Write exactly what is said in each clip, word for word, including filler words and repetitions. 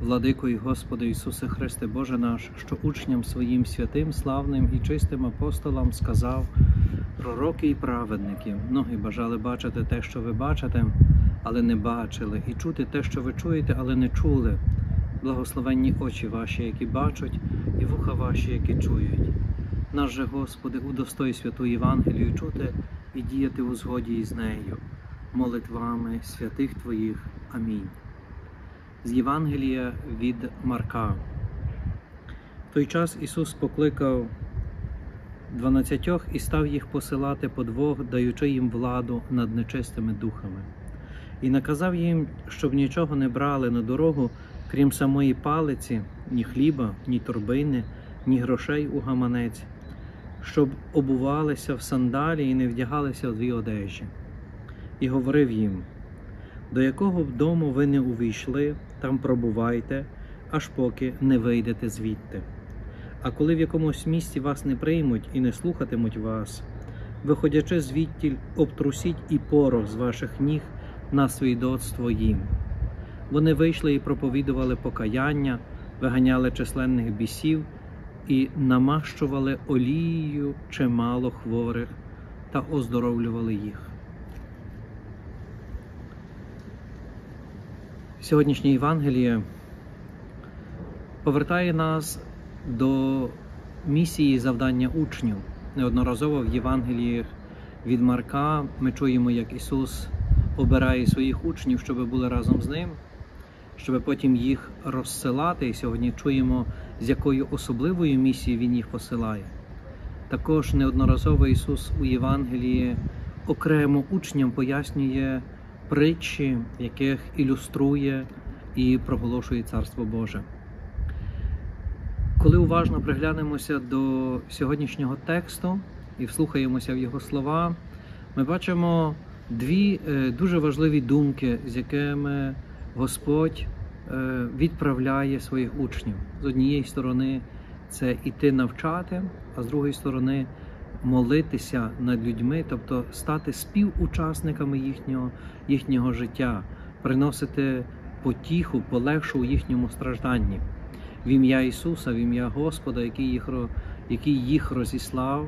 Владико і Господи Ісусе Христе, Боже наш, що учням своїм святим, славним і чистим апостолам сказав: пророки і праведники, многі бажали бачити те, що ви бачите, але не бачили, і чути те, що ви чуєте, але не чули. Благословенні очі ваші, які бачать, і вуха ваші, які чують. Наш же, Господи, удостой святу Євангелію чути і діяти у згоді із нею, молитвами святих Твоїх. Амінь. З Євангелія від Марка. В той час Ісус покликав дванадцятьох і став їх посилати по двох, даючи їм владу над нечистими духами. І наказав їм, щоб нічого не брали на дорогу, крім самої палиці, ні хліба, ні торбини, ні грошей у гаманець, щоб обувалися в сандалі і не вдягалися в дві одежі. І говорив їм: до якого б дому ви не увійшли, там пробувайте, аж поки не вийдете звідти. А коли в якомусь місті вас не приймуть і не слухатимуть вас, виходячи звідтіль, обтрусіть і порох з ваших ніг на свідоцтво їм. Вони вийшли і проповідували покаяння, виганяли численних бісів і намащували олією чимало хворих та оздоровлювали їх. Сьогоднішнє Євангеліє повертає нас до місії завдання учнів. Неодноразово в Євангеліях від Марка ми чуємо, як Ісус обирає своїх учнів, щоб були разом з Ним, щоб потім їх розсилати. І сьогодні чуємо, з якою особливою місією Він їх посилає. Також неодноразово Ісус у Євангелії окремо учням пояснює притчі, яких ілюструє і проголошує Царство Боже. Коли уважно приглянемося до сьогоднішнього тексту і вслухаємося в його слова, ми бачимо дві дуже важливі думки, з якими Господь відправляє своїх учнів. З однієї сторони це іти навчати, а з другої сторони молитися над людьми, тобто стати співучасниками їхнього, їхнього життя, приносити потіху, полегшу у їхньому стражданні. В ім'я Ісуса, в ім'я Господа, який їх, який їх розіслав,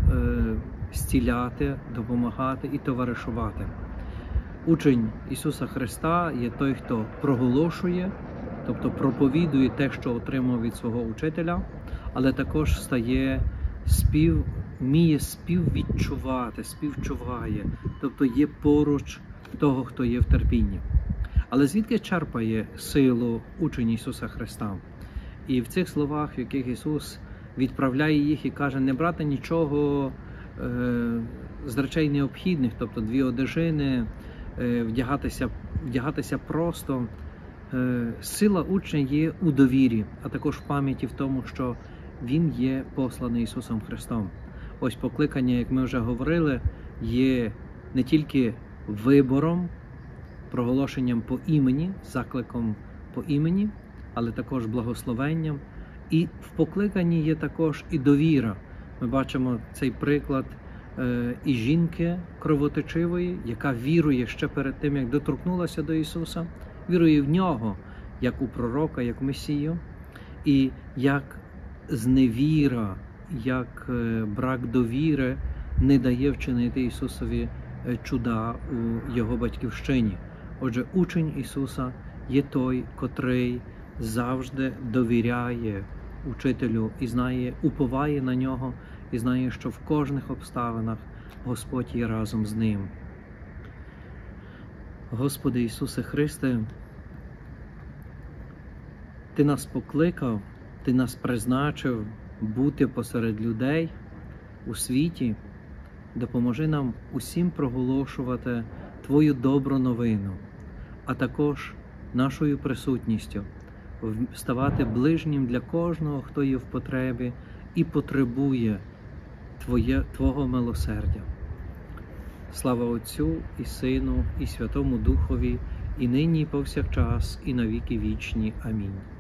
зціляти, допомагати і товаришувати. Учень Ісуса Христа є той, хто проголошує, тобто проповідує те, що отримав від свого учителя, але також стає спів, вміє співвідчувати, співчуває, тобто є поруч того, хто є в терпінні. Але звідки черпає силу учень Ісуса Христа? І в цих словах, в яких Ісус відправляє їх і каже не брати нічого е, з речей необхідних, тобто дві одежини, е, вдягатися, вдягатися просто, е, сила учня є у довірі, а також в пам'яті в тому, що Він є посланий Ісусом Христом. Ось покликання, як ми вже говорили, є не тільки вибором, проголошенням по імені, закликом по імені, але також благословенням. І в покликанні є також і довіра. Ми бачимо цей приклад е, і жінки кровоточивої, яка вірує ще перед тим, як доторкнулася до Ісуса, вірує в Нього, як у пророка, як в Месію, і як зневіра, як брак довіри не дає вчинити Ісусові чуда у Його батьківщині. Отже, учень Ісуса є той, котрий завжди довіряє учителю і знає, уповає на нього, і знає, що в кожних обставинах Господь є разом з ним. Господи Ісусе Христе, Ти нас покликав, Ти нас призначив бути посеред людей у світі. Допоможи нам усім проголошувати Твою добру новину, а також нашою присутністю ставати ближнім для кожного, хто є в потребі і потребує Твоє, Твого милосердя. Слава Отцю і Сину і Святому Духові, і нині, і повсякчас, і на віки вічні. Амінь.